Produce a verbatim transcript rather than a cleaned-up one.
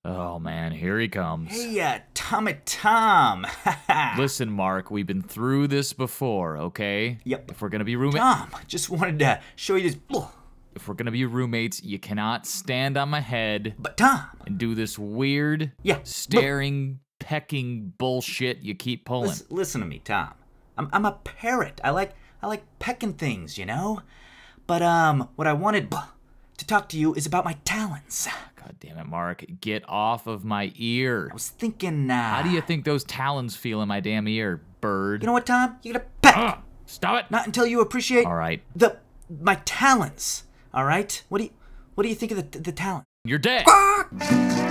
Oh, man, here he comes. Hey, uh, Tom and Tom. Listen, Mark, we've been through this before, okay? Yep. If we're gonna be roommates... Tom, just wanted to show you this... If we're gonna be roommates, you cannot stand on my head... But, Tom... And do this weird, yeah, staring, pecking bullshit you keep pulling. Listen, listen to me, Tom. I'm, I'm a parrot. I like, I like pecking things, you know? But, um, what I wanted to talk to you is about my talons. God damn it, Mark. Get off of my ear. I was thinking, uh... How do you think those talons feel in my damn ear, bird? You know what, Tom? You gotta peck. Uh, stop it. Not until you appreciate... All right. The... my talons. All right? What do you... What do you think of the, the talent? You're dead. Ah!